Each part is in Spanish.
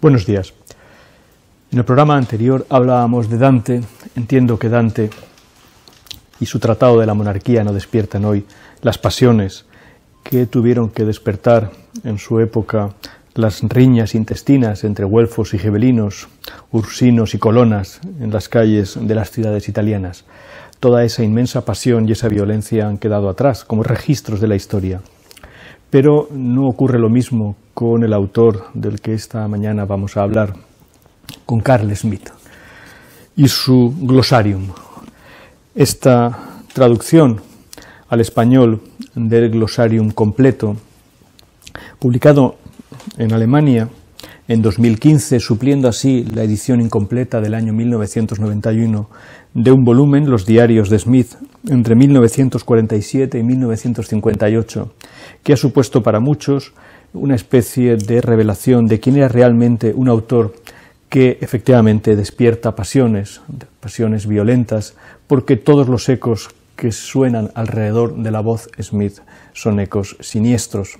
Buenos días. En el programa anterior hablábamos de Dante. Entiendo que Dante y su tratado de la monarquía no despiertan hoy las pasiones que tuvieron que despertar en su época las riñas intestinas entre güelfos y gibelinos, ursinos y colonas en las calles de las ciudades italianas. Toda esa inmensa pasión y esa violencia han quedado atrás como registros de la historia. Pero no ocurre lo mismo con el autor del que esta mañana vamos a hablar, con Carl Schmitt y su glosarium. Esta traducción al español del glosarium completo, publicado en Alemania en 2015, supliendo así la edición incompleta del año 1991 de un volumen, Los diarios de Smith, entre 1947 y 1958, que ha supuesto para muchos una especie de revelación de quién era realmente un autor que efectivamente despierta pasiones violentas, porque todos los ecos que suenan alrededor de la voz Smith son ecos siniestros.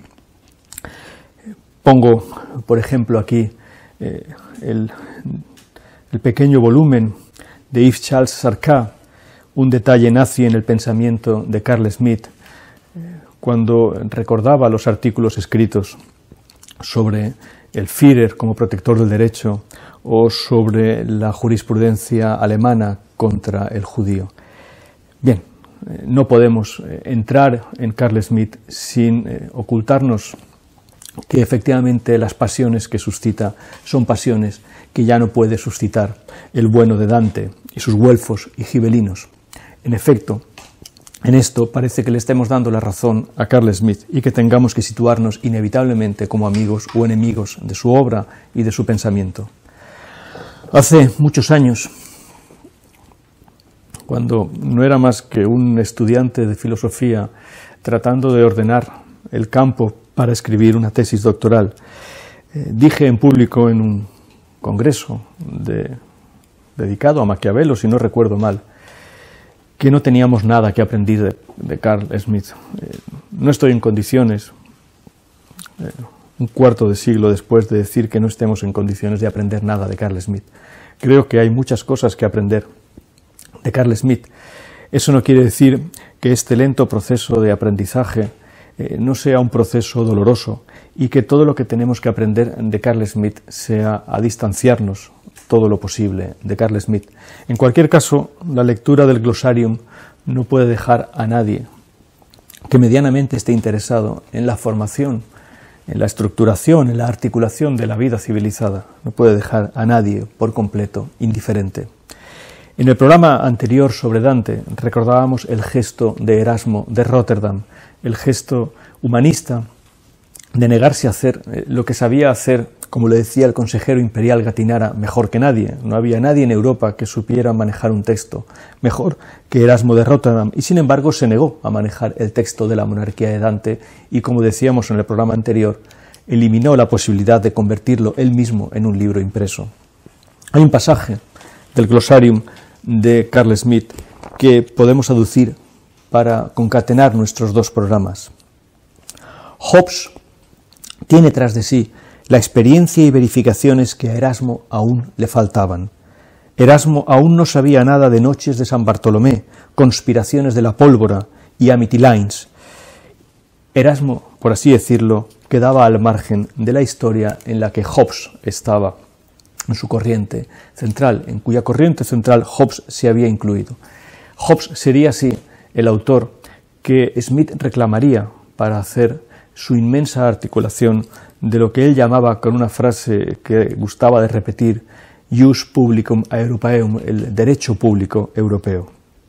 Pongo, por ejemplo, aquí el pequeño volumen de Yves Charles Sarcat, un detalle nazi en el pensamiento de Carl Schmitt, cuando recordaba los artículos escritos sobre el Führer como protector del derecho o sobre la jurisprudencia alemana contra el judío. Bien, no podemos entrar en Carl Schmitt sin ocultarnos que efectivamente las pasiones que suscita son pasiones que ya no puede suscitar el bueno de Dante y sus güelfos y gibelinos. En efecto, en esto parece que le estemos dando la razón a Carl Schmitt y que tengamos que situarnos inevitablemente como amigos o enemigos de su obra y de su pensamiento. Hace muchos años, cuando no era más que un estudiante de filosofía tratando de ordenar el campo para escribir una tesis doctoral, dije en público en un congreso dedicado a Maquiavelo, si no recuerdo mal, que no teníamos nada que aprender de Carl Schmitt. No estoy en condiciones, un cuarto de siglo después, de decir que no estemos en condiciones de aprender nada de Carl Schmitt. Creo que hay muchas cosas que aprender de Carl Schmitt. Eso no quiere decir que este lento proceso de aprendizaje no sea un proceso doloroso y que todo lo que tenemos que aprender de Carl Schmitt sea a distanciarnos todo lo posible de Carl Schmitt. En cualquier caso, la lectura del glosarium no puede dejar a nadie que medianamente esté interesado en la formación, en la estructuración, en la articulación de la vida civilizada. No puede dejar a nadie por completo indiferente. En el programa anterior sobre Dante recordábamos el gesto de Erasmo de Rotterdam, el gesto humanista de negarse a hacer lo que sabía hacer, como le decía el consejero imperial Gattinara, mejor que nadie. No había nadie en Europa que supiera manejar un texto mejor que Erasmo de Rotterdam, y sin embargo se negó a manejar el texto de la monarquía de Dante y, como decíamos en el programa anterior, eliminó la posibilidad de convertirlo él mismo en un libro impreso. Hay un pasaje del glosarium de Carl Schmitt que podemos aducir para concatenar nuestros dos programas. Hobbes tiene tras de sí la experiencia y verificaciones que a Erasmo aún le faltaban. Erasmo aún no sabía nada de noches de San Bartolomé, conspiraciones de la pólvora y Amity Lines. Erasmo, por así decirlo, quedaba al margen de la historia en la que Hobbes estaba, en su corriente central, en cuya corriente central Hobbes se había incluido. Hobbes sería así el autor que Schmitt reclamaría para hacer su inmensa articulación de lo que él llamaba, con una frase que gustaba de repetir, Jus Publicum Europaeum, el derecho público europeo.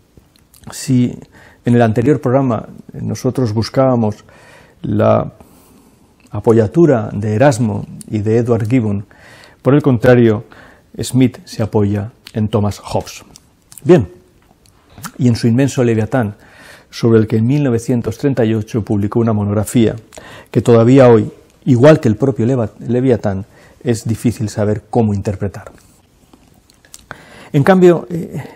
Si en el anterior programa nosotros buscábamos la apoyatura de Erasmo y de Edward Gibbon, por el contrario, Schmitt se apoya en Thomas Hobbes. Bien, y en su inmenso Leviatán, sobre el que en 1938 publicó una monografía que todavía hoy, igual que el propio Leviatán, es difícil saber cómo interpretar. En cambio,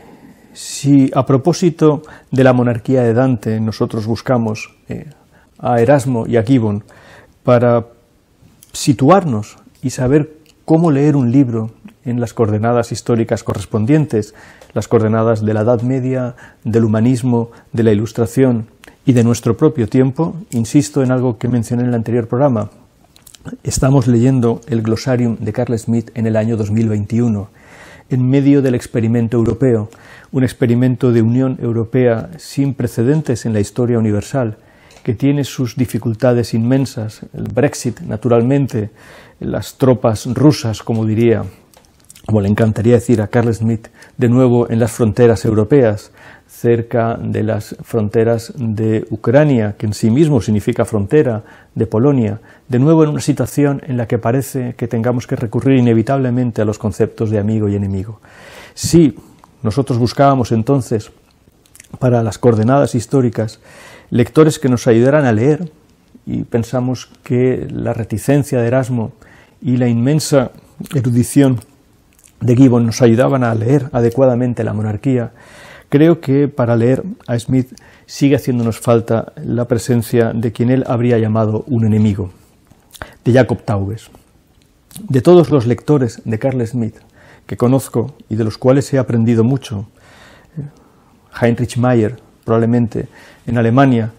si a propósito de la monarquía de Dante nosotros buscamos a Erasmo y a Gibbon para situarnos y saber cómo leer un libro en las coordenadas históricas correspondientes, las coordenadas de la Edad Media, del humanismo, de la Ilustración y de nuestro propio tiempo. Insisto en algo que mencioné en el anterior programa. Estamos leyendo el Glosarium de Carl Schmitt en el año 2021, en medio del experimento europeo, un experimento de Unión Europea sin precedentes en la historia universal, que tiene sus dificultades inmensas, el Brexit, naturalmente, las tropas rusas, como diría, como le encantaría decir a Carl Schmitt, de nuevo en las fronteras europeas, cerca de las fronteras de Ucrania, que en sí mismo significa frontera, de Polonia, de nuevo en una situación en la que parece que tengamos que recurrir inevitablemente a los conceptos de amigo y enemigo. Si nosotros buscábamos entonces, para las coordenadas históricas, lectores que nos ayudaran a leer, y pensamos que la reticencia de Erasmo y la inmensa erudición de Gibbon nos ayudaban a leer adecuadamente la monarquía, creo que para leer a Schmitt sigue haciéndonos falta la presencia de quien él habría llamado un enemigo, de Jacob Taubes. De todos los lectores de Carl Schmitt que conozco y de los cuales he aprendido mucho, Heinrich Mayer, probablemente en Alemania,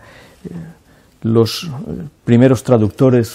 los primeros traductores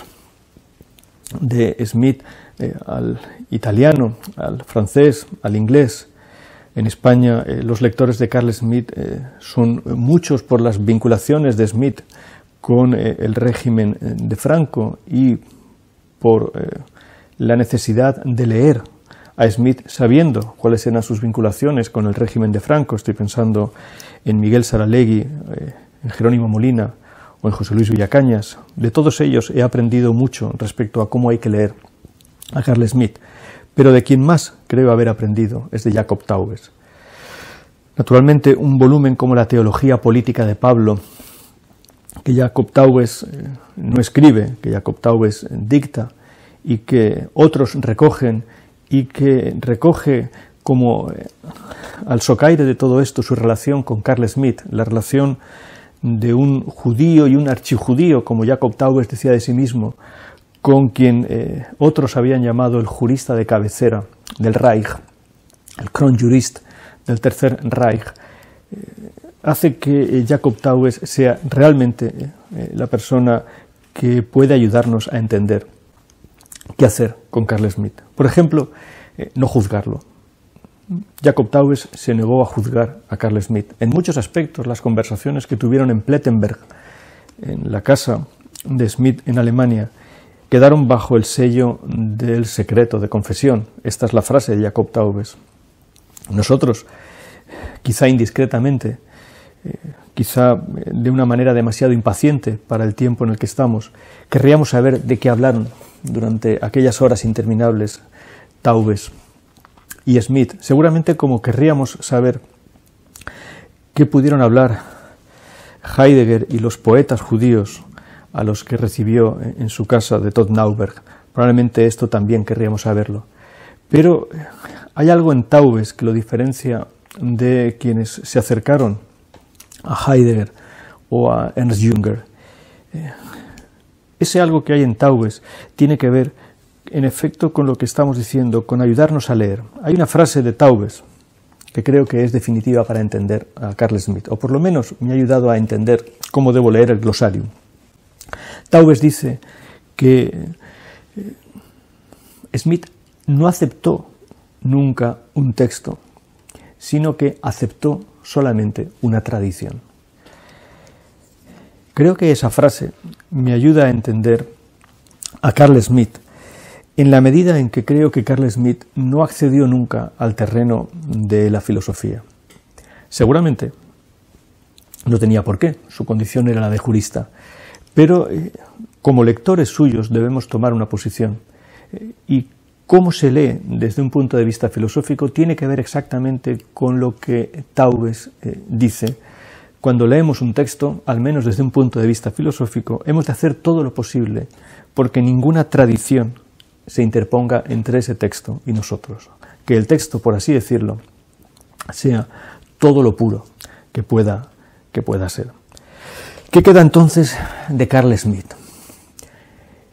de Schmitt al italiano, al francés, al inglés. En España los lectores de Carl Schmitt son muchos por las vinculaciones de Schmitt con el régimen de Franco y por la necesidad de leer a Schmitt sabiendo cuáles eran sus vinculaciones con el régimen de Franco. Estoy pensando en Miguel Saralegui, en Jerónimo Molina o en José Luis Villacañas. De todos ellos he aprendido mucho respecto a cómo hay que leer a Carl Schmitt, pero de quien más creo haber aprendido es de Jacob Taubes. Naturalmente, un volumen como la Teología Política de Pablo, que Jacob Taubes no escribe, que Jacob Taubes dicta y que otros recogen, y que recoge como al socaire de todo esto su relación con Carl Schmitt, la relación de un judío y un archijudío, como Jacob Taubes decía de sí mismo, con quien otros habían llamado el jurista de cabecera del Reich, el Kronjurist del Tercer Reich, hace que Jacob Taubes sea realmente la persona que puede ayudarnos a entender qué hacer con Carl Schmitt. Por ejemplo, no juzgarlo. Jacob Taubes se negó a juzgar a Carl Schmitt. En muchos aspectos, las conversaciones que tuvieron en Plettenberg, en la casa de Schmitt en Alemania, quedaron bajo el sello del secreto de confesión. Esta es la frase de Jacob Taubes. Nosotros, quizá indiscretamente, quizá de una manera demasiado impaciente para el tiempo en el que estamos, querríamos saber de qué hablaron durante aquellas horas interminables Taubes y Schmitt, seguramente como querríamos saber qué pudieron hablar Heidegger y los poetas judíos a los que recibió en su casa de Todtnauberg. Probablemente esto también querríamos saberlo. Pero hay algo en Taubes que lo diferencia de quienes se acercaron a Heidegger o a Ernst Jünger. Ese algo que hay en Taubes tiene que ver, en efecto, con lo que estamos diciendo, con ayudarnos a leer. Hay una frase de Taubes que creo que es definitiva para entender a Carl Schmitt, o por lo menos me ha ayudado a entender cómo debo leer el Glosarium. Taubes dice que Schmitt no aceptó nunca un texto, sino que aceptó solamente una tradición. Creo que esa frase me ayuda a entender a Carl Schmitt en la medida en que creo que Carl Schmitt no accedió nunca al terreno de la filosofía. Seguramente no tenía por qué, su condición era la de jurista, pero como lectores suyos debemos tomar una posición. Y cómo se lee desde un punto de vista filosófico tiene que ver exactamente con lo que Taubes dice. Cuando leemos un texto, al menos desde un punto de vista filosófico, hemos de hacer todo lo posible porque ninguna tradición se interponga entre ese texto y nosotros. Que el texto, por así decirlo, sea todo lo puro que pueda ser. ¿Qué queda entonces de Carl Schmitt?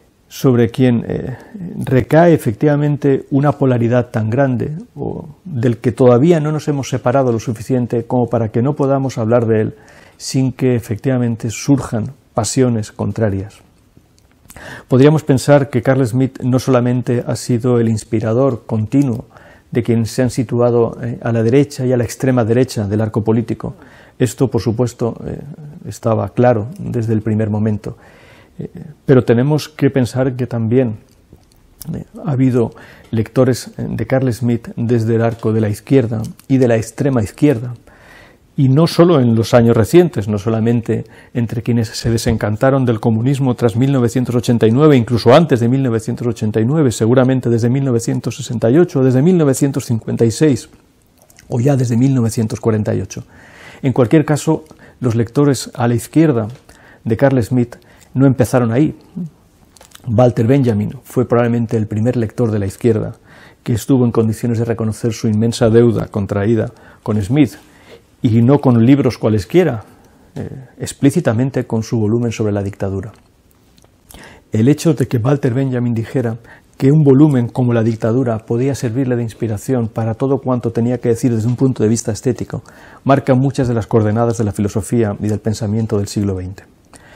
sobre quien recae efectivamente una polaridad tan grande, o del que todavía no nos hemos separado lo suficiente como para que no podamos hablar de él sin que efectivamente surjan pasiones contrarias. Podríamos pensar que Carl Schmitt no solamente ha sido el inspirador continuo de quienes se han situado a la derecha y a la extrema derecha del arco político. Esto, por supuesto, estaba claro desde el primer momento. Pero tenemos que pensar que también ha habido lectores de Carl Schmitt desde el arco de la izquierda y de la extrema izquierda, y no solo en los años recientes, no solamente entre quienes se desencantaron del comunismo tras 1989, incluso antes de 1989, seguramente desde 1968, desde 1956 o ya desde 1948. En cualquier caso, los lectores a la izquierda de Carl Schmitt no empezaron ahí. Walter Benjamin fue probablemente el primer lector de la izquierda que estuvo en condiciones de reconocer su inmensa deuda contraída con Schmitt, y no con libros cualesquiera, explícitamente con su volumen sobre la dictadura. El hecho de que Walter Benjamin dijera que un volumen como la dictadura podía servirle de inspiración para todo cuanto tenía que decir desde un punto de vista estético, marca muchas de las coordenadas de la filosofía y del pensamiento del siglo XX.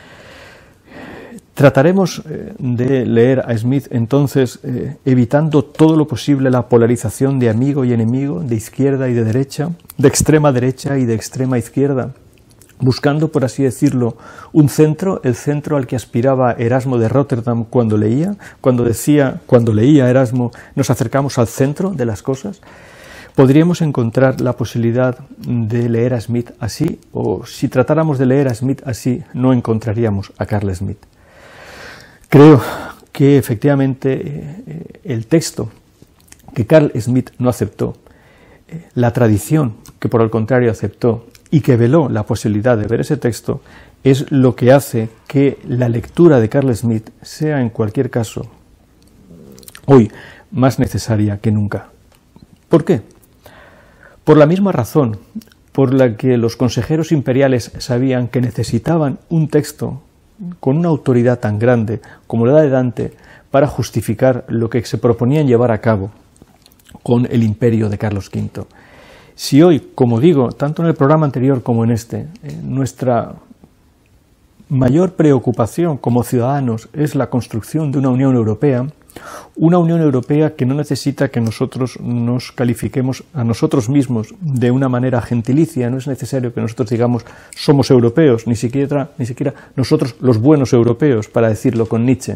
Trataremos de leer a Schmitt entonces evitando todo lo posible la polarización de amigo y enemigo, de izquierda y de derecha, de extrema derecha y de extrema izquierda, buscando, por así decirlo, un centro, el centro al que aspiraba Erasmo de Rotterdam cuando leía, cuando leía Erasmo, nos acercamos al centro de las cosas. Podríamos encontrar la posibilidad de leer a Schmitt así, o si tratáramos de leer a Schmitt así, no encontraríamos a Carl Schmitt. Creo que efectivamente el texto que Carl Schmitt no aceptó, la tradición que por el contrario aceptó y que veló la posibilidad de ver ese texto, es lo que hace que la lectura de Carl Schmitt sea en cualquier caso hoy más necesaria que nunca. ¿Por qué? Por la misma razón por la que los consejeros imperiales sabían que necesitaban un texto con una autoridad tan grande como la de Dante para justificar lo que se proponían llevar a cabo con el imperio de Carlos V. Si hoy, como digo, tanto en el programa anterior como en este, nuestra mayor preocupación como ciudadanos es la construcción de una Unión Europea que no necesita que nosotros nos califiquemos a nosotros mismos de una manera gentilicia, no es necesario que nosotros digamos somos europeos, ni siquiera nosotros los buenos europeos, para decirlo con Nietzsche.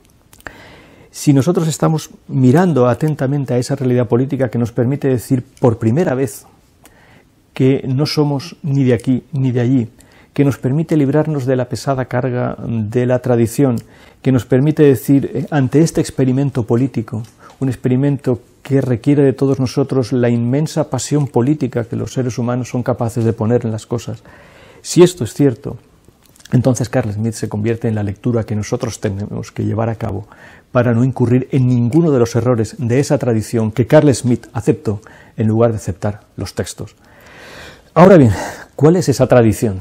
Si nosotros estamos mirando atentamente a esa realidad política que nos permite decir por primera vez que no somos ni de aquí ni de allí, que nos permite librarnos de la pesada carga de la tradición, que nos permite decir, ante este experimento político, un experimento que requiere de todos nosotros la inmensa pasión política que los seres humanos son capaces de poner en las cosas. Si esto es cierto, entonces Carl Schmitt se convierte en la lectura que nosotros tenemos que llevar a cabo para no incurrir en ninguno de los errores de esa tradición que Carl Schmitt aceptó en lugar de aceptar los textos. Ahora bien, ¿cuál es esa tradición?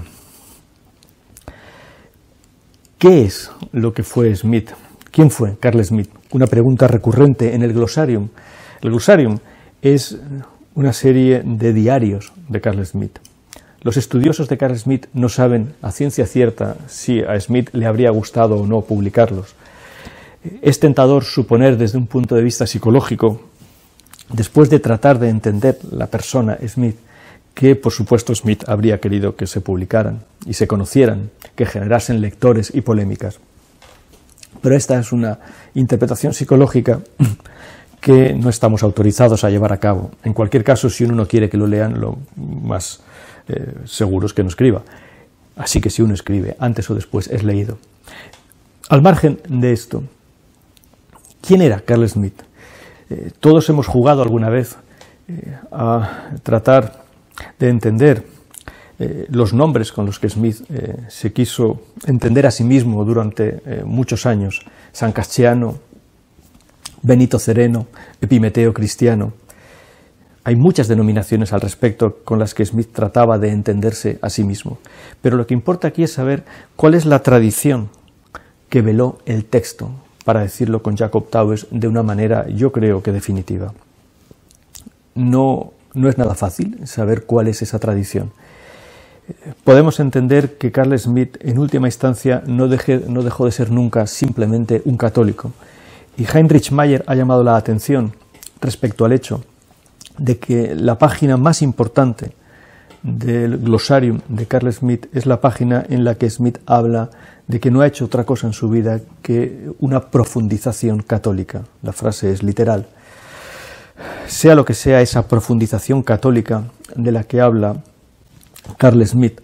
¿Qué es lo que fue Schmitt? ¿Quién fue Carl Schmitt? Una pregunta recurrente en el glosarium. El glosarium es una serie de diarios de Carl Schmitt. Los estudiosos de Carl Schmitt no saben a ciencia cierta si a Schmitt le habría gustado o no publicarlos. Es tentador suponer desde un punto de vista psicológico, después de tratar de entender la persona Schmitt, que por supuesto Schmitt habría querido que se publicaran y se conocieran, que generasen lectores y polémicas. Pero esta es una interpretación psicológica que no estamos autorizados a llevar a cabo. En cualquier caso, si uno no quiere que lo lean, lo más seguro es que no escriba. Así que si uno escribe, antes o después es leído. Al margen de esto, ¿quién era Carl Schmitt? Todos hemos jugado alguna vez a tratar de entender los nombres con los que Schmitt se quiso entender a sí mismo durante muchos años: San Casciano, Benito Cereno, Epimeteo Cristiano. Hay muchas denominaciones al respecto con las que Schmitt trataba de entenderse a sí mismo, pero lo que importa aquí es saber cuál es la tradición que veló el texto, para decirlo con Jacob Tauwes de una manera, yo creo que definitiva. No es nada fácil saber cuál es esa tradición. Podemos entender que Carl Schmitt, en última instancia, no dejó de ser nunca simplemente un católico. Y Heinrich Mayer ha llamado la atención respecto al hecho de que la página más importante del glosarium de Carl Schmitt es la página en la que Schmitt habla de que no ha hecho otra cosa en su vida que una profundización católica. La frase es literal. Sea lo que sea esa profundización católica de la que habla Carl Schmitt,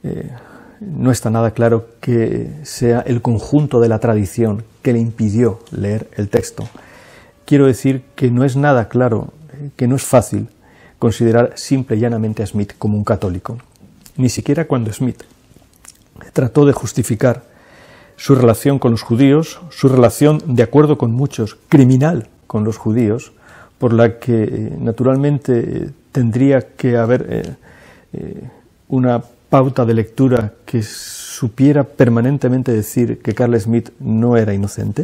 no está nada claro que sea el conjunto de la tradición que le impidió leer el texto. Quiero decir que no es nada claro, que no es fácil considerar simple y llanamente a Schmitt como un católico. Ni siquiera cuando Schmitt trató de justificar su relación con los judíos, su relación, de acuerdo con muchos, criminal con los judíos, por la que naturalmente tendría que haber una pauta de lectura que supiera permanentemente decir que Carl Schmitt no era inocente.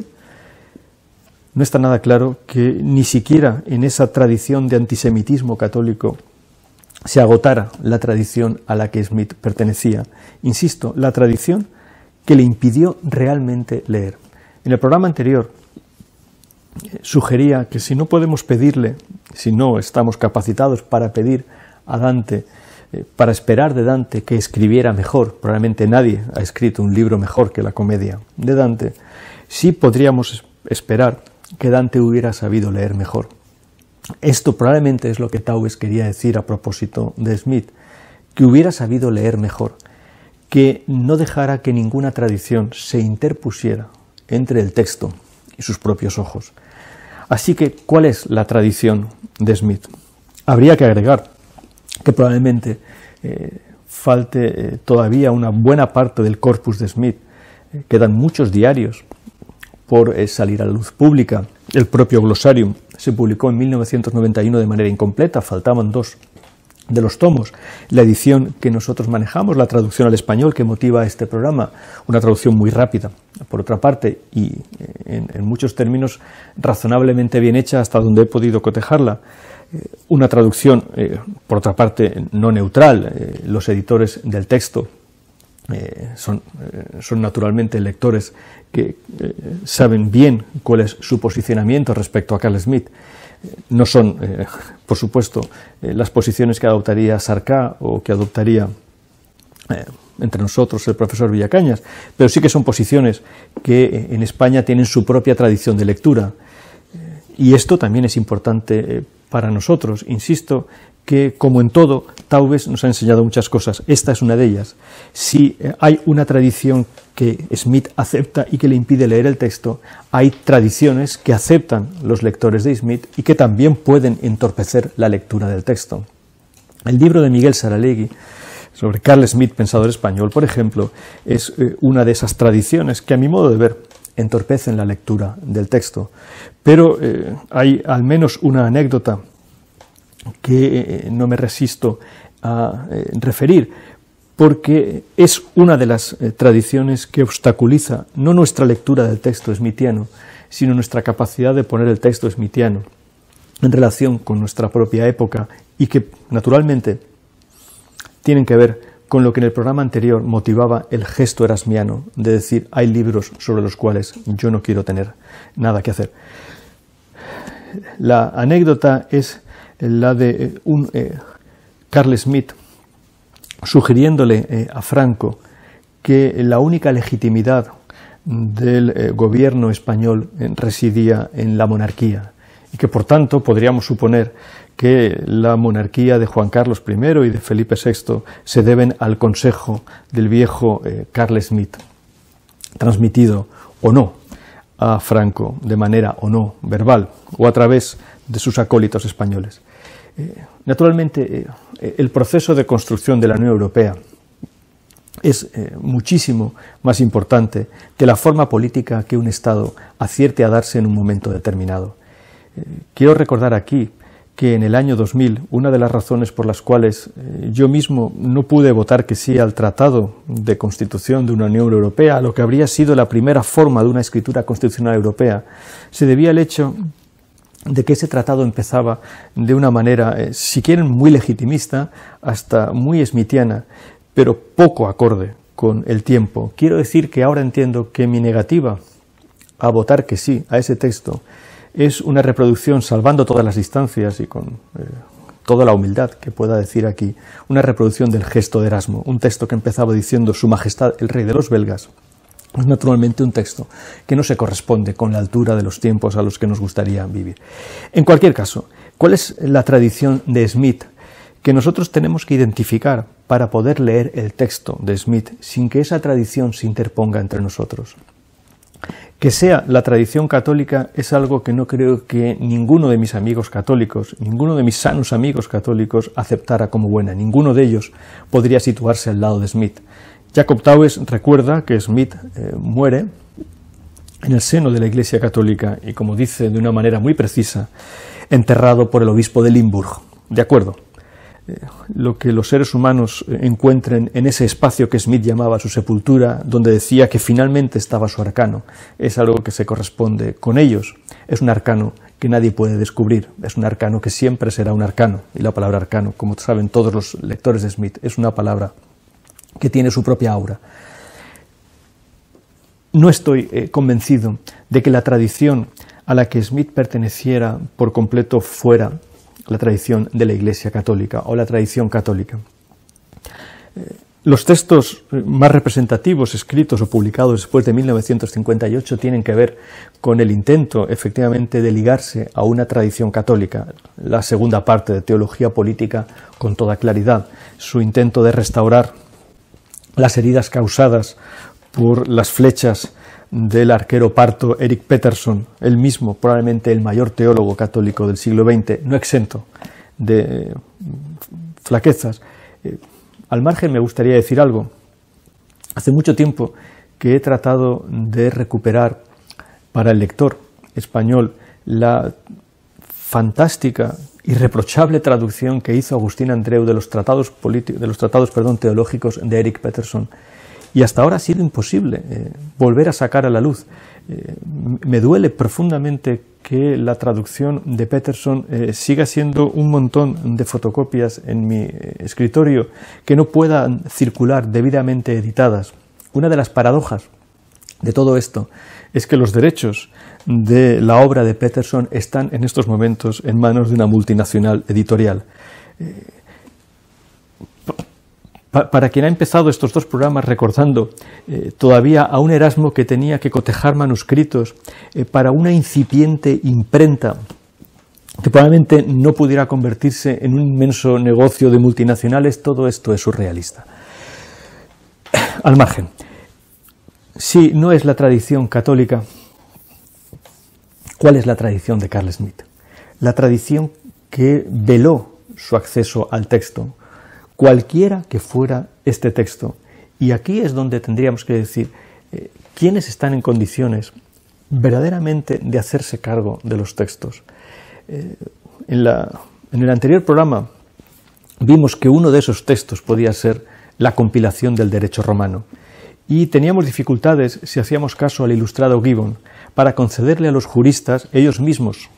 No está nada claro que ni siquiera en esa tradición de antisemitismo católico se agotara la tradición a la que Schmitt pertenecía. Insisto, la tradición que le impidió realmente leer. En el programa anterior sugería que si no podemos pedirle, si no estamos capacitados para pedir a Dante, para esperar de Dante que escribiera mejor, probablemente nadie ha escrito un libro mejor que la Comedia de Dante, sí podríamos esperar que Dante hubiera sabido leer mejor. Esto probablemente es lo que Tauwes quería decir a propósito de Schmitt, que hubiera sabido leer mejor, que no dejara que ninguna tradición se interpusiera entre el texto y sus propios ojos. Así que, ¿cuál es la tradición de Schmitt? Habría que agregar que probablemente falte todavía una buena parte del corpus de Schmitt. Quedan muchos diarios por salir a la luz pública. El propio glosarium se publicó en 1991 de manera incompleta, faltaban 2 de los tomos. La edición que nosotros manejamos, la traducción al español que motiva este programa, una traducción muy rápida, por otra parte, y en muchos términos razonablemente bien hecha hasta donde he podido cotejarla. Una traducción, por otra parte, no neutral. Los editores del texto son naturalmente lectores que saben bien cuál es su posicionamiento respecto a Carl Schmitt. No son, por supuesto, las posiciones que adoptaría Sarcá o que adoptaría entre nosotros el profesor Villacañas, pero sí que son posiciones que en España tienen su propia tradición de lectura. Y esto también es importante para nosotros. Insisto que, como en todo, Tauwes nos ha enseñado muchas cosas. Esta es una de ellas. Si hay una tradición que Schmitt acepta y que le impide leer el texto, hay tradiciones que aceptan los lectores de Schmitt y que también pueden entorpecer la lectura del texto. El libro de Miguel Saralegui sobre Carl Schmitt, pensador español, por ejemplo, es una de esas tradiciones que, a mi modo de ver, entorpecen la lectura del texto. Pero hay al menos una anécdota que no me resisto a referir, porque es una de las tradiciones que obstaculiza no nuestra lectura del texto schmittiano, sino nuestra capacidad de poner el texto schmittiano en relación con nuestra propia época y que, naturalmente, tienen que ver con lo que en el programa anterior motivaba el gesto erasmiano de decir hay libros sobre los cuales yo no quiero tener nada que hacer. La anécdota es la de un Carl Schmitt sugiriéndole a Franco que la única legitimidad del gobierno español residía en la monarquía y que por tanto podríamos suponer que la monarquía de Juan Carlos I y de Felipe VI se deben al consejo del viejo Carl Schmitt, transmitido o no a Franco de manera o no verbal o a través de sus acólitos españoles. Naturalmente, el proceso de construcción de la Unión Europea es muchísimo más importante que la forma política que un Estado acierte a darse en un momento determinado. Quiero recordar aquí que en el año 2000, una de las razones por las cuales yo mismo no pude votar que sí al Tratado de Constitución de una Unión Europea, lo que habría sido la primera forma de una escritura constitucional europea, se debía al hecho de que ese tratado empezaba de una manera, si quieren, muy legitimista, hasta muy smithiana, pero poco acorde con el tiempo. Quiero decir que ahora entiendo que mi negativa a votar que sí a ese texto es una reproducción, salvando todas las distancias y con toda la humildad que pueda decir aquí, una reproducción del gesto de Erasmo, un texto que empezaba diciendo Su Majestad el Rey de los belgas. Es naturalmente un texto que no se corresponde con la altura de los tiempos a los que nos gustaría vivir. En cualquier caso, ¿cuál es la tradición de Smith que nosotros tenemos que identificar para poder leer el texto de Smith sin que esa tradición se interponga entre nosotros? Que sea la tradición católica es algo que no creo que ninguno de mis amigos católicos, ninguno de mis sanos amigos católicos aceptara como buena. Ninguno de ellos podría situarse al lado de Smith. Jacob Taues recuerda que Smith muere en el seno de la Iglesia Católica y, como dice de una manera muy precisa, enterrado por el obispo de Limburg. De acuerdo. Lo que los seres humanos encuentren en ese espacio que Smith llamaba su sepultura, donde decía que finalmente estaba su arcano, es algo que se corresponde con ellos. Es un arcano que nadie puede descubrir, es un arcano que siempre será un arcano. Y la palabra arcano, como saben todos los lectores de Smith, es una palabra que tiene su propia aura. No estoy convencido de que la tradición a la que Smith perteneciera por completo fuera la tradición de la Iglesia Católica o la tradición católica. Los textos más representativos escritos o publicados después de 1958 tienen que ver con el intento, efectivamente, de ligarse a una tradición católica. La segunda parte de Teología Política, con toda claridad, su intento de restaurar las heridas causadas por las flechas del arquero parto Erik Peterson, él mismo probablemente el mayor teólogo católico del siglo XX, no exento de flaquezas. Al margen me gustaría decir algo. Hace mucho tiempo que he tratado de recuperar para el lector español la fantástica, irreprochable traducción que hizo Agustín Andreu de los tratados teológicos de Erik Peterson. Y hasta ahora ha sido imposible volver a sacar a la luz. Me duele profundamente que la traducción de Peterson siga siendo un montón de fotocopias en mi escritorio que no puedan circular debidamente editadas. Una de las paradojas de todo esto es que los derechos de la obra de Peterson están en estos momentos en manos de una multinacional editorial. Para quien ha empezado estos dos programas recordando todavía a un Erasmo que tenía que cotejar manuscritos para una incipiente imprenta que probablemente no pudiera convertirse en un inmenso negocio de multinacionales, todo esto es surrealista. Al margen, si no es la tradición católica, ¿cuál es la tradición de Carl Smith? La tradición que veló su acceso al texto, cualquiera que fuera este texto. Y aquí es donde tendríamos que decir quiénes están en condiciones verdaderamente de hacerse cargo de los textos. En el anterior programa vimos que uno de esos textos podía ser la compilación del derecho romano y teníamos dificultades si hacíamos caso al ilustrado Gibbon para concederle a los juristas ellos mismos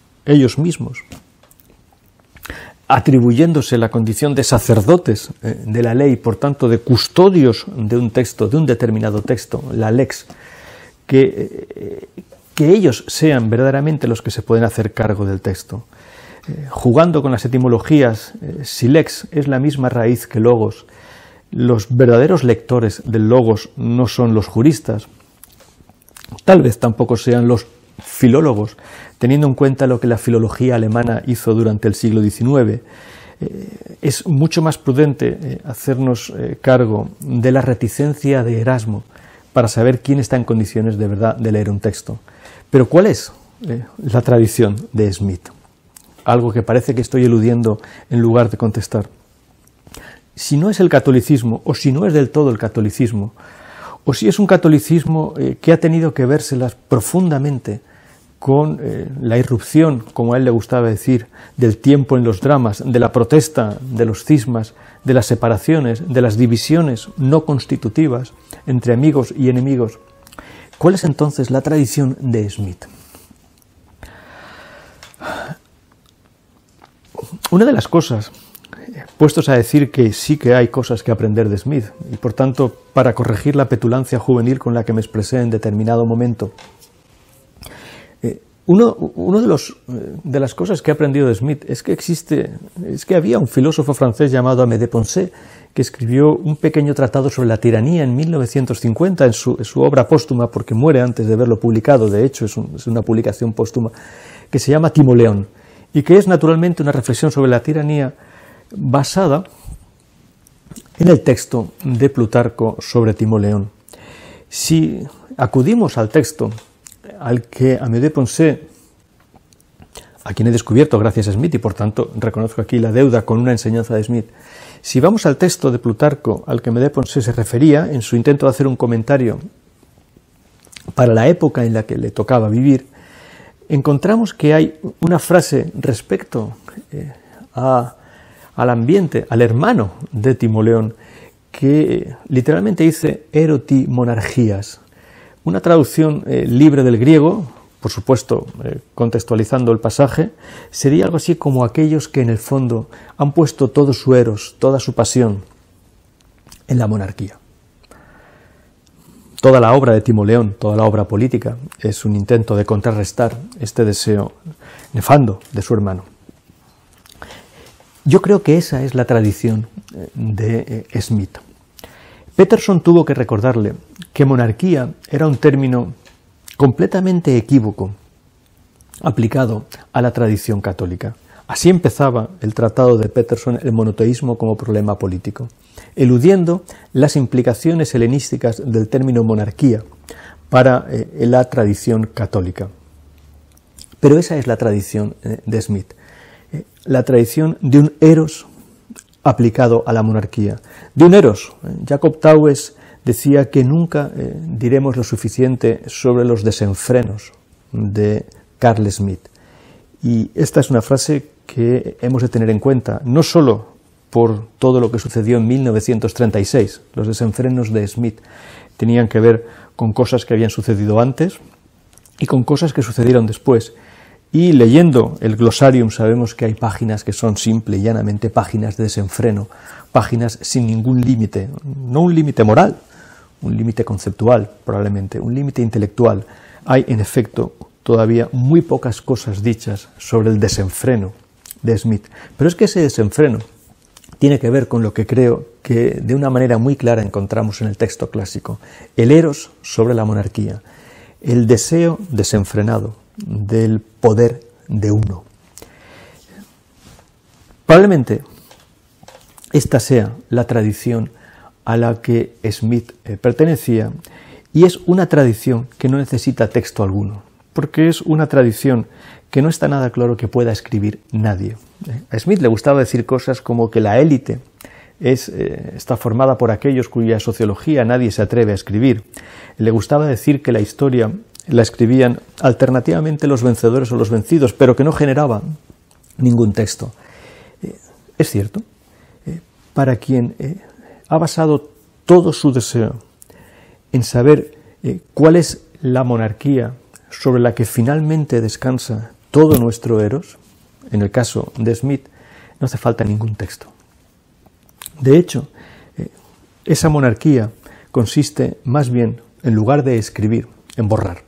atribuyéndose la condición de sacerdotes de la ley, por tanto de custodios de un texto, de un determinado texto, la lex, que ellos sean verdaderamente los que se pueden hacer cargo del texto. Jugando con las etimologías, si lex es la misma raíz que logos, los verdaderos lectores del logos no son los juristas, tal vez tampoco sean los filólogos, teniendo en cuenta lo que la filología alemana hizo durante el siglo XIX. Es mucho más prudente hacernos cargo de la reticencia de Erasmo para saber quién está en condiciones de verdad de leer un texto. Pero ¿cuál es la tradición de Smith? Algo que parece que estoy eludiendo en lugar de contestar. Si no es el catolicismo, o si no es del todo el catolicismo, o si es un catolicismo que ha tenido que vérselas profundamente con la irrupción, como a él le gustaba decir, del tiempo en los dramas, de la protesta, de los cismas, de las separaciones, de las divisiones no constitutivas entre amigos y enemigos. ¿Cuál es entonces la tradición de Smith? Una de las cosas, puestos a decir que sí que hay cosas que aprender de Smith, y por tanto, para corregir la petulancia juvenil con la que me expresé en determinado momento, uno de las cosas que he aprendido de Smith es que había un filósofo francés llamado Amédée Poncet que escribió un pequeño tratado sobre la tiranía en 1950 en su obra póstuma, porque muere antes de haberlo publicado, de hecho es una publicación póstuma, que se llama Timoleón, y que es naturalmente una reflexión sobre la tiranía basada en el texto de Plutarco sobre Timoleón. Si acudimos al texto al que Amédée Poncet, a quien he descubierto gracias a Smith, y por tanto reconozco aquí la deuda con una enseñanza de Smith, si vamos al texto de Plutarco al que Amédée Poncet se refería en su intento de hacer un comentario para la época en la que le tocaba vivir, encontramos que hay una frase respecto al ambiente, al hermano de Timoleón, que literalmente dice «eroti monarchías», una traducción libre del griego, por supuesto contextualizando el pasaje, sería algo así como aquellos que en el fondo han puesto todo su eros, toda su pasión en la monarquía. Toda la obra de Timoleón, toda la obra política, es un intento de contrarrestar este deseo nefando de su hermano. Yo creo que esa es la tradición de Smith. Peterson tuvo que recordarle que monarquía era un término completamente equívoco aplicado a la tradición católica. Así empezaba el tratado de Peterson, el monoteísmo como problema político, eludiendo las implicaciones helenísticas del término monarquía para la tradición católica. Pero esa es la tradición de Smith, la tradición de un eros aplicado a la monarquía. De un eros, Jacob Taues decía que nunca diremos lo suficiente sobre los desenfrenos de Carl Smith. Y esta es una frase que hemos de tener en cuenta, no solo por todo lo que sucedió en 1936. Los desenfrenos de Smith tenían que ver con cosas que habían sucedido antes y con cosas que sucedieron después. Y leyendo el glosarium sabemos que hay páginas que son simple y llanamente páginas de desenfreno, páginas sin ningún límite, no un límite moral, un límite conceptual probablemente, un límite intelectual. Hay en efecto todavía muy pocas cosas dichas sobre el desenfreno de Smith, pero es que ese desenfreno tiene que ver con lo que creo que de una manera muy clara encontramos en el texto clásico, el eros sobre la monarquía, el deseo desenfrenado del poder de uno. Probablemente esta sea la tradición a la que Smith pertenecía, y es una tradición que no necesita texto alguno, porque es una tradición que no está nada claro que pueda escribir nadie. A Smith le gustaba decir cosas como que la élite está formada por aquellos cuya sociología nadie se atreve a escribir. Le gustaba decir que la historia la escribían alternativamente los vencedores o los vencidos, pero que no generaba ningún texto. Es cierto, para quien ha basado todo su deseo en saber cuál es la monarquía sobre la que finalmente descansa todo nuestro eros, en el caso de Smith, no hace falta ningún texto. De hecho, esa monarquía consiste más bien, en lugar de escribir, en borrar.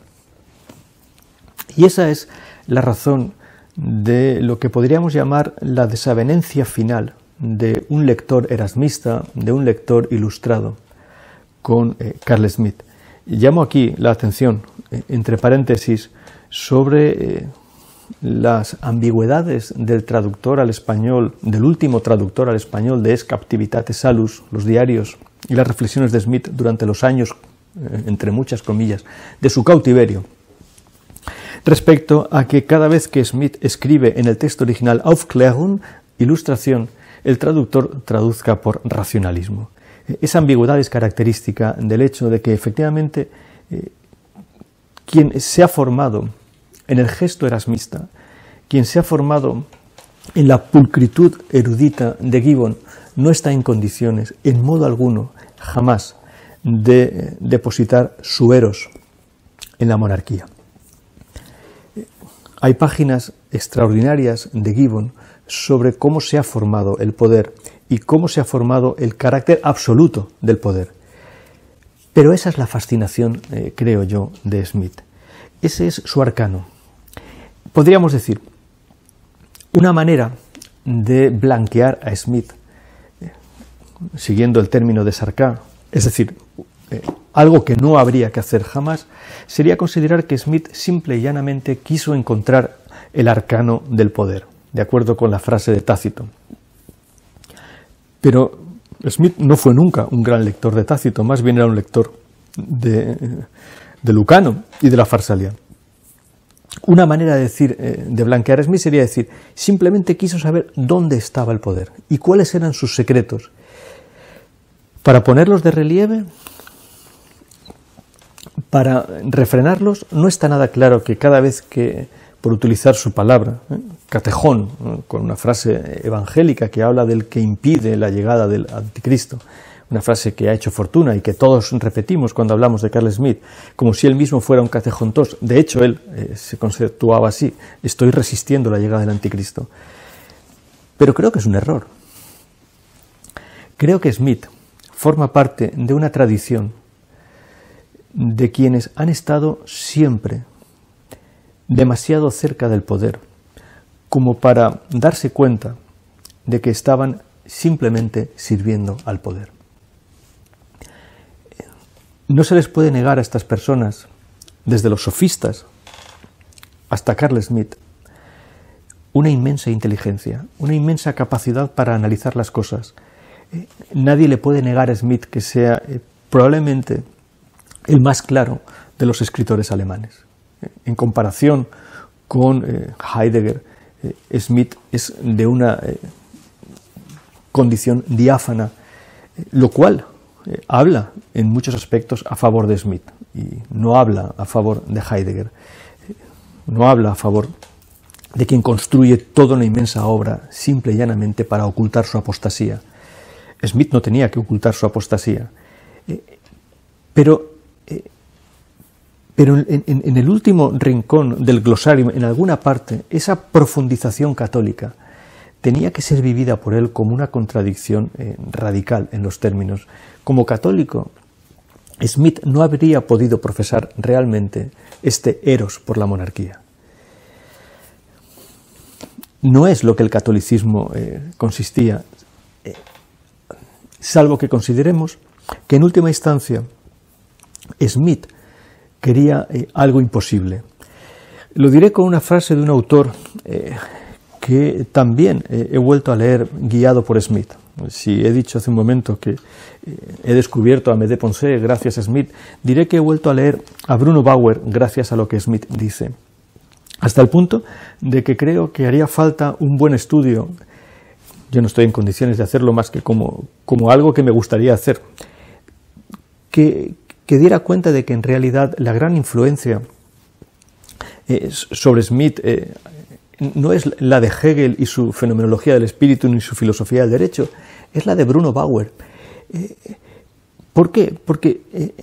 Y esa es la razón de lo que podríamos llamar la desavenencia final de un lector erasmista, de un lector ilustrado, con Carl Smith. Llamo aquí la atención, entre paréntesis, sobre las ambigüedades del traductor al español, del último traductor al español de Es Captivitate Salus, los diarios y las reflexiones de Smith durante los años, entre muchas comillas, de su cautiverio, respecto a que cada vez que Smith escribe en el texto original Aufklärung, ilustración, el traductor traduzca por racionalismo. Esa ambigüedad es característica del hecho de que efectivamente quien se ha formado en el gesto erasmista, quien se ha formado en la pulcritud erudita de Gibbon, no está en condiciones, en modo alguno, jamás, de depositar su eros en la monarquía. Hay páginas extraordinarias de Gibbon sobre cómo se ha formado el poder y cómo se ha formado el carácter absoluto del poder. Pero esa es la fascinación, creo yo, de Smith. Ese es su arcano. Podríamos decir, una manera de blanquear a Smith, siguiendo el término de Sarkar, es decir, algo que no habría que hacer jamás, sería considerar que Smith simple y llanamente quiso encontrar el arcano del poder, de acuerdo con la frase de Tácito. Pero Smith no fue nunca un gran lector de Tácito, más bien era un lector de Lucano y de la Farsalia. Una manera de decir, de blanquear a Smith sería decir, simplemente quiso saber dónde estaba el poder y cuáles eran sus secretos. Para ponerlos de relieve, para refrenarlos, no está nada claro que cada vez que, por utilizar su palabra, catejón, con una frase evangélica que habla del que impide la llegada del anticristo, una frase que ha hecho fortuna y que todos repetimos cuando hablamos de Carl Smith, como si él mismo fuera un catejontos. De hecho, él se conceptuaba así, estoy resistiendo la llegada del anticristo. Pero creo que es un error. Creo que Smith forma parte de una tradición de quienes han estado siempre demasiado cerca del poder, como para darse cuenta de que estaban simplemente sirviendo al poder. No se les puede negar a estas personas, desde los sofistas hasta Carl Smith, una inmensa inteligencia, una inmensa capacidad para analizar las cosas. Nadie le puede negar a Smith que sea probablemente el más claro de los escritores alemanes. En comparación con Heidegger, Smith es de una condición diáfana, lo cual habla en muchos aspectos a favor de Smith y no habla a favor de Heidegger, no habla a favor de quien construye toda una inmensa obra simple y llanamente para ocultar su apostasía. Smith no tenía que ocultar su apostasía, pero en el último rincón del glosario, en alguna parte, esa profundización católica tenía que ser vivida por él como una contradicción radical en los términos. Como católico, Smith no habría podido profesar realmente este eros por la monarquía. No es lo que el catolicismo consistía, salvo que consideremos que en última instancia Smith quería algo imposible. Lo diré con una frase de un autor que también he vuelto a leer guiado por Smith. Si he dicho hace un momento que he descubierto a Amédée Poncet gracias a Smith, diré que he vuelto a leer a Bruno Bauer gracias a lo que Smith dice. Hasta el punto de que creo que haría falta un buen estudio. Yo no estoy en condiciones de hacerlo más que como algo que me gustaría hacer, que diera cuenta de que en realidad la gran influencia sobre Smith no es la de Hegel y su fenomenología del espíritu ni su filosofía del derecho, es la de Bruno Bauer. ¿Por qué? Porque,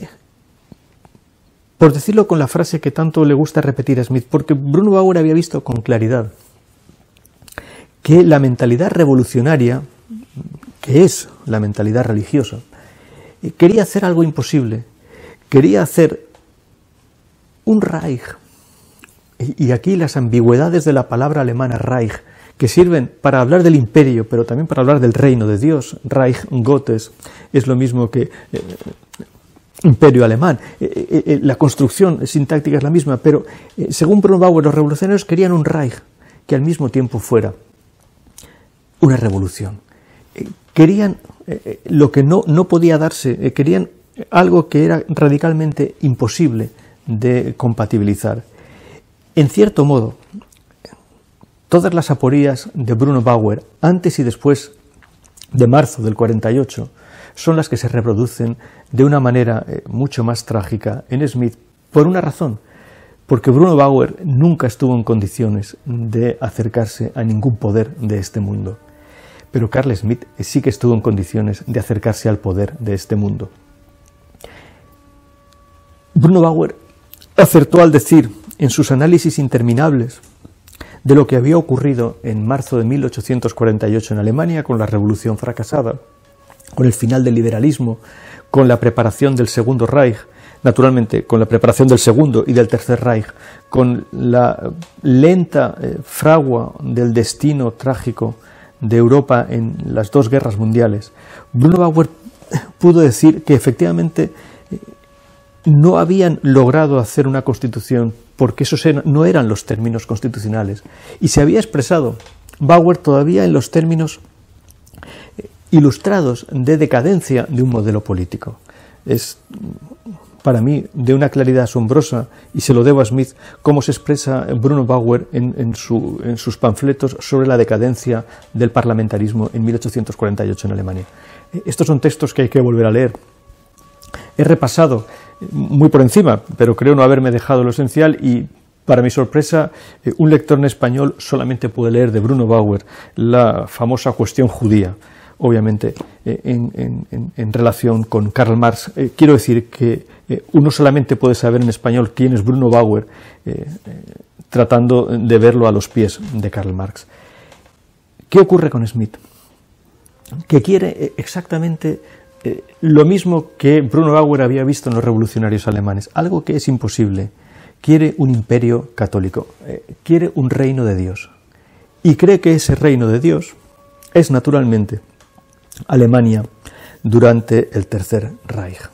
por decirlo con la frase que tanto le gusta repetir a Smith, porque Bruno Bauer había visto con claridad que la mentalidad revolucionaria, que es la mentalidad religiosa, quería hacer algo imposible, quería hacer un Reich. Y aquí las ambigüedades de la palabra alemana Reich, que sirven para hablar del imperio, pero también para hablar del reino de Dios. Reich Gottes es lo mismo que imperio alemán. La construcción sintáctica es la misma, pero según Bruno Bauer, los revolucionarios querían un Reich que al mismo tiempo fuera una revolución. Querían lo que no podía darse, querían algo que era radicalmente imposible de compatibilizar. En cierto modo, todas las aporías de Bruno Bauer, antes y después de marzo del 48, son las que se reproducen de una manera mucho más trágica en Smith, por una razón, porque Bruno Bauer nunca estuvo en condiciones de acercarse a ningún poder de este mundo. Pero Carl Schmitt sí que estuvo en condiciones de acercarse al poder de este mundo. Bruno Bauer acertó al decir, en sus análisis interminables, de lo que había ocurrido en marzo de 1848 en Alemania con la revolución fracasada, con el final del liberalismo, con la preparación del Segundo Reich, naturalmente con la preparación del Segundo y del Tercer Reich, con la lenta fragua del destino trágico de Europa en las dos guerras mundiales. Bruno Bauer pudo decir que efectivamente no habían logrado hacer una constitución porque esos no eran los términos constitucionales, y se había expresado Bauer todavía en los términos ilustrados de decadencia de un modelo político. Es para mí de una claridad asombrosa, y se lo debo a Schmitt, cómo se expresa Bruno Bauer en sus panfletos sobre la decadencia del parlamentarismo en 1848 en Alemania. Estos son textos que hay que volver a leer. He repasado muy por encima, pero creo no haberme dejado lo esencial, y para mi sorpresa, un lector en español solamente puede leer de Bruno Bauer la famosa cuestión judía, obviamente en relación con Karl Marx. Quiero decir que uno solamente puede saber en español quién es Bruno Bauer tratando de verlo a los pies de Karl Marx. ¿Qué ocurre con Schmitt? Que quiere exactamente lo mismo que Bruno Bauer había visto en los revolucionarios alemanes, algo que es imposible. Quiere un imperio católico, quiere un reino de Dios, y cree que ese reino de Dios es naturalmente Alemania durante el Tercer Reich.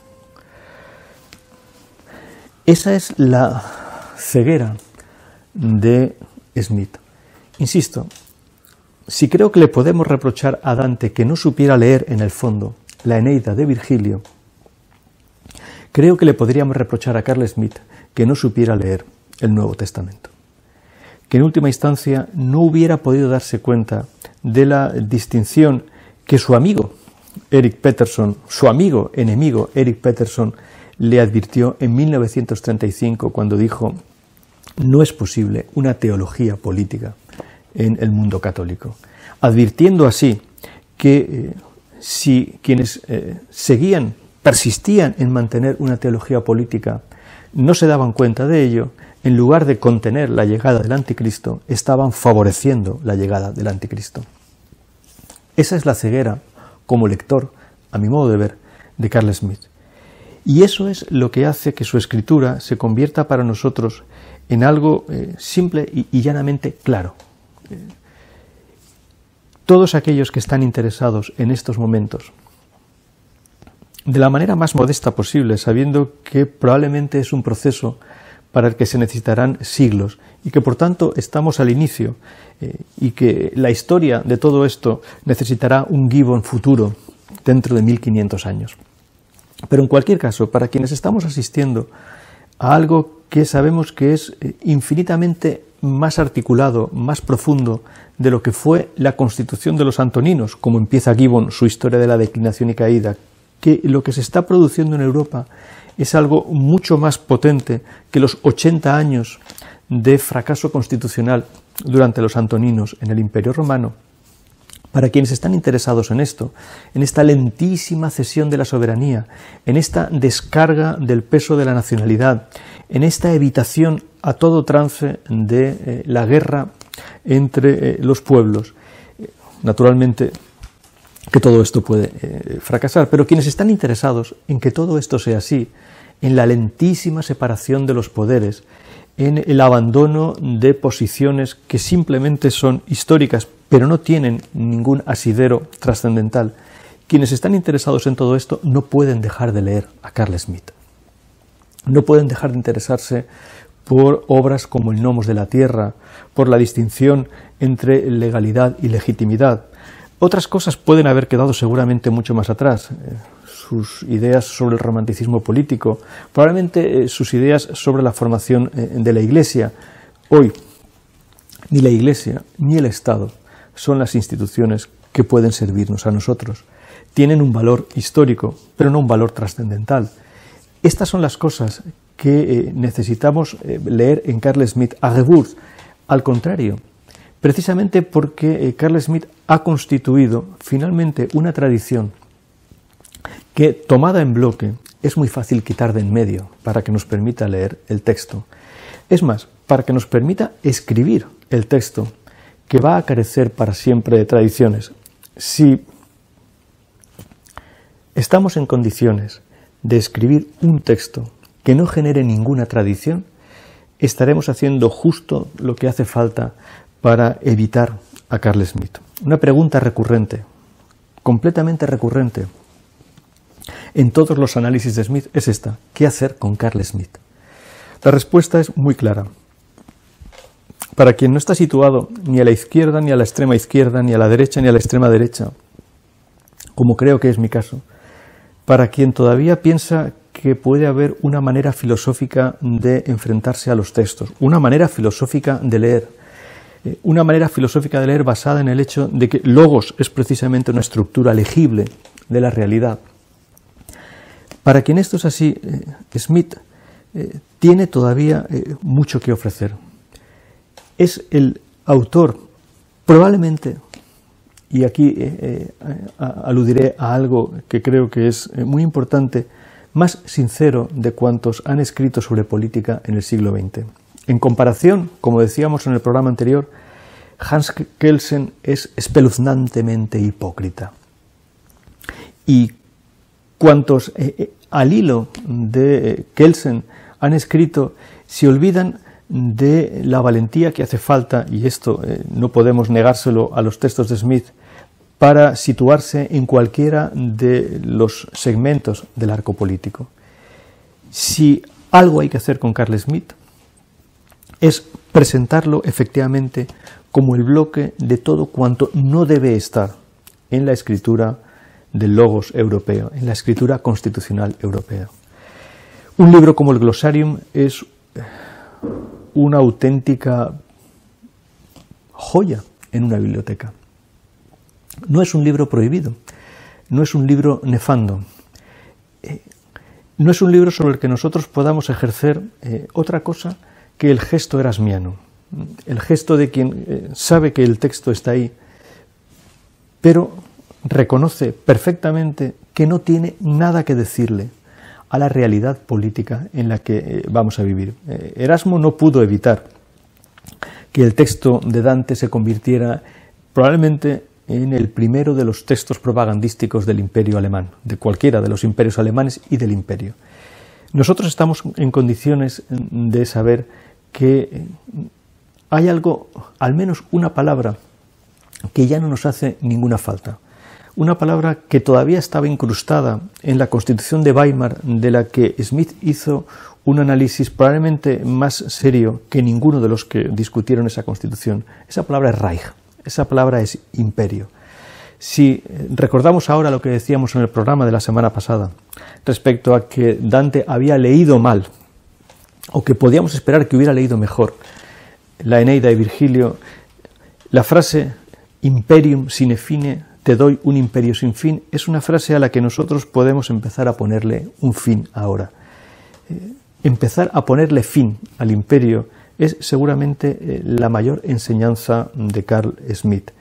Esa es la ceguera de Schmitt. Insisto, si creo que le podemos reprochar a Dante que no supiera leer en el fondo la Eneida de Virgilio, creo que le podríamos reprochar a Carl Schmitt que no supiera leer el Nuevo Testamento, que en última instancia no hubiera podido darse cuenta de la distinción que su amigo Erik Peterson, su amigo enemigo Erik Peterson, le advirtió en 1935 cuando dijo: no es posible una teología política en el mundo católico, advirtiendo así que si quienes persistían en mantener una teología política no se daban cuenta de ello, en lugar de contener la llegada del anticristo, estaban favoreciendo la llegada del anticristo. Esa es la ceguera, como lector, a mi modo de ver, de Carl Schmitt. Y eso es lo que hace que su escritura se convierta para nosotros en algo simple y llanamente claro. Todos aquellos que están interesados en estos momentos, de la manera más modesta posible, sabiendo que probablemente es un proceso para el que se necesitarán siglos y que por tanto estamos al inicio y que la historia de todo esto necesitará un Gibbon futuro dentro de 1500 años. Pero en cualquier caso, para quienes estamos asistiendo a algo que sabemos que es infinitamente más articulado, más profundo de lo que fue la Constitución de los Antoninos, como empieza Gibbon su historia de la declinación y caída, que lo que se está produciendo en Europa es algo mucho más potente que los 80 años de fracaso constitucional durante los Antoninos en el Imperio Romano. Para quienes están interesados en esto, en esta lentísima cesión de la soberanía, en esta descarga del peso de la nacionalidad, en esta evitación a todo trance de la guerra entre los pueblos, naturalmente que todo esto puede fracasar, pero quienes están interesados en que todo esto sea así, en la lentísima separación de los poderes, en el abandono de posiciones que simplemente son históricas, pero no tienen ningún asidero trascendental, quienes están interesados en todo esto no pueden dejar de leer a Carl Schmitt. No pueden dejar de interesarse por obras como El Nomos de la Tierra, por la distinción entre legalidad y legitimidad. Otras cosas pueden haber quedado seguramente mucho más atrás, sus ideas sobre el romanticismo político, probablemente sus ideas sobre la formación de la Iglesia. Hoy, ni la Iglesia ni el Estado son las instituciones que pueden servirnos a nosotros. Tienen un valor histórico, pero no un valor trascendental. Estas son las cosas que necesitamos leer en Carl Schmitt a Rebours. Al contrario, precisamente porque Carl Schmitt ha constituido finalmente una tradición que, tomada en bloque, es muy fácil quitar de en medio para que nos permita leer el texto. Es más, para que nos permita escribir el texto, que va a carecer para siempre de tradiciones. Si estamos en condiciones de escribir un texto que no genere ninguna tradición, estaremos haciendo justo lo que hace falta para evitar a Carl Schmitt. Una pregunta recurrente, completamente recurrente, en todos los análisis de Schmitt es esta: ¿qué hacer con Carl Schmitt? La respuesta es muy clara. Para quien no está situado ni a la izquierda, ni a la extrema izquierda, ni a la derecha, ni a la extrema derecha, como creo que es mi caso, para quien todavía piensa que puede haber una manera filosófica de enfrentarse a los textos, una manera filosófica de leer, basada en el hecho de que logos es precisamente una estructura legible de la realidad. Para quien esto es así, Schmitt tiene todavía mucho que ofrecer. Es el autor, probablemente, y aquí aludiré a algo que creo que es muy importante, más sincero de cuantos han escrito sobre política en el siglo XX. En comparación, como decíamos en el programa anterior, Hans Kelsen es espeluznantemente hipócrita. Y cuantos al hilo de Kelsen han escrito se olvidan de la valentía que hace falta, y esto no podemos negárselo a los textos de Schmitt, para situarse en cualquiera de los segmentos del arco político. Si algo hay que hacer con Carl Schmitt es presentarlo efectivamente como el bloque de todo cuanto no debe estar en la escritura del logos europeo, en la escritura constitucional europea. Un libro como el Glossarium es una auténtica joya en una biblioteca. No es un libro prohibido, no es un libro nefando, no es un libro sobre el que nosotros podamos ejercer otra cosa que el gesto erasmiano, el gesto de quien sabe que el texto está ahí, pero reconoce perfectamente que no tiene nada que decirle a la realidad política en la que vamos a vivir. Erasmo no pudo evitar que el texto de Dante se convirtiera probablemente en el primero de los textos propagandísticos del Imperio alemán, de cualquiera de los imperios alemanes y del Imperio. Nosotros estamos en condiciones de saber que hay algo, al menos una palabra, que ya no nos hace ninguna falta. Una palabra que todavía estaba incrustada en la Constitución de Weimar, de la que Schmitt hizo un análisis probablemente más serio que ninguno de los que discutieron esa Constitución. Esa palabra es Reich, esa palabra es imperio. Si recordamos ahora lo que decíamos en el programa de la semana pasada, respecto a que Dante había leído mal, o que podíamos esperar que hubiera leído mejor, la Eneida de Virgilio, la frase imperium sine fine, te doy un imperio sin fin, es una frase a la que nosotros podemos empezar a ponerle un fin ahora. Empezar a ponerle fin al imperio es seguramente la mayor enseñanza de Carl Schmitt.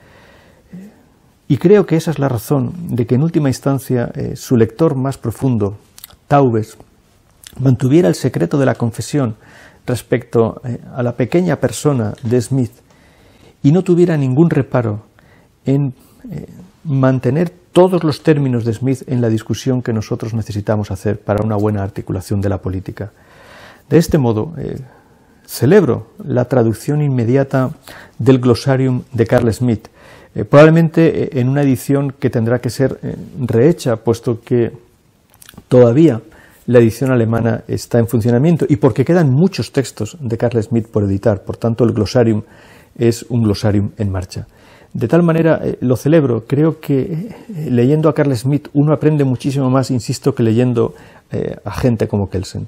Y creo que esa es la razón de que en última instancia su lector más profundo, Taubes, mantuviera el secreto de la confesión respecto a la pequeña persona de Schmitt y no tuviera ningún reparo en mantener todos los términos de Schmitt en la discusión que nosotros necesitamos hacer para una buena articulación de la política. De este modo, celebro la traducción inmediata del Glossarium de Carl Schmitt, probablemente en una edición que tendrá que ser rehecha, puesto que todavía la edición alemana está en funcionamiento y porque quedan muchos textos de Carl Schmitt por editar. Por tanto, el Glossarium es un Glossarium en marcha. De tal manera lo celebro. Creo que leyendo a Carl Schmitt uno aprende muchísimo más, insisto, que leyendo a gente como Kelsen.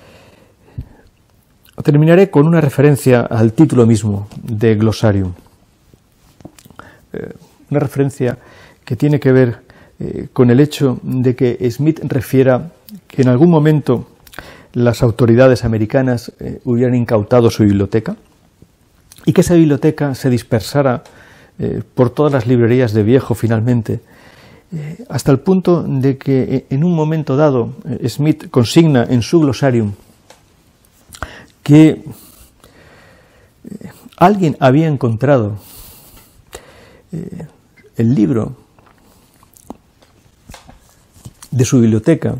Terminaré con una referencia al título mismo de Glossarium. Una referencia que tiene que ver con el hecho de que Schmitt refiera que en algún momento las autoridades americanas hubieran incautado su biblioteca y que esa biblioteca se dispersara por todas las librerías de viejo finalmente, hasta el punto de que en un momento dado Smith consigna en su glosarium que alguien había encontrado el libro de su biblioteca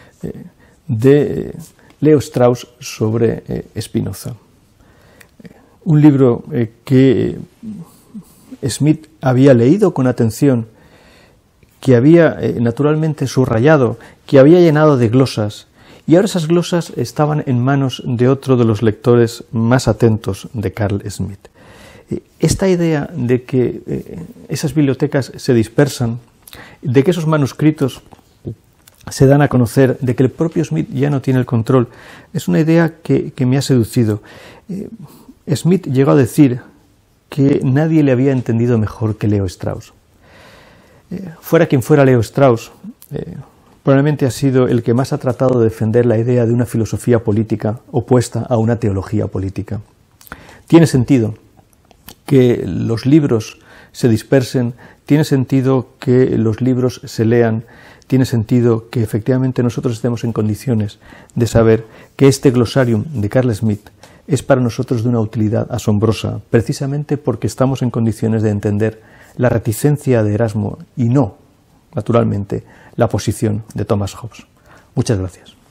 de Leo Strauss sobre Spinoza. Un libro que Smith había leído con atención, que había naturalmente subrayado, que había llenado de glosas, y ahora esas glosas estaban en manos de otro de los lectores más atentos de Carl Smith. Esta idea de que esas bibliotecas se dispersan, de que esos manuscritos se dan a conocer, de que el propio Smith ya no tiene el control, es una idea que me ha seducido. Smith llegó a decir que nadie le había entendido mejor que Leo Strauss. Fuera quien fuera Leo Strauss, probablemente ha sido el que más ha tratado de defender la idea de una filosofía política opuesta a una teología política. Tiene sentido que los libros se dispersen, tiene sentido que los libros se lean, tiene sentido que efectivamente nosotros estemos en condiciones de saber que este glosarium de Carl Smith es para nosotros de una utilidad asombrosa, precisamente porque estamos en condiciones de entender la reticencia de Erasmo y no, naturalmente, la posición de Thomas Hobbes. Muchas gracias.